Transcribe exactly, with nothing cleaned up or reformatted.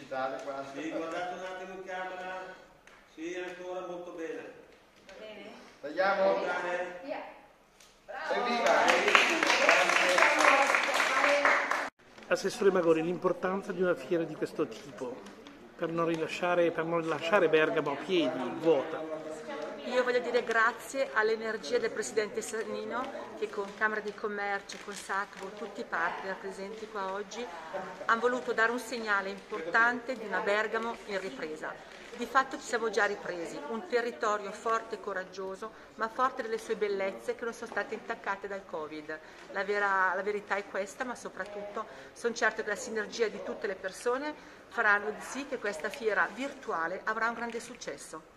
pubblicità quasi. Sì, guardate un attimo in camera. Sì, ancora molto bene. Va bene? Tagliamo? Va bene? Via. Bravo. Evviva! Assessore Magori, l'importanza di una fiera di questo tipo per non rilasciare, per non lasciare Bergamo a piedi, vuota. Io voglio dire grazie all'energia del Presidente Sannino che con Camera di Commercio, con Sacvo, tutti i partner presenti qua oggi hanno voluto dare un segnale importante di una Bergamo in ripresa. Di fatto ci siamo già ripresi, un territorio forte e coraggioso, ma forte delle sue bellezze che non sono state intaccate dal Covid. La, vera, la verità è questa, ma soprattutto sono certo che la sinergia di tutte le persone faranno sì che questa fiera virtuale avrà un grande successo.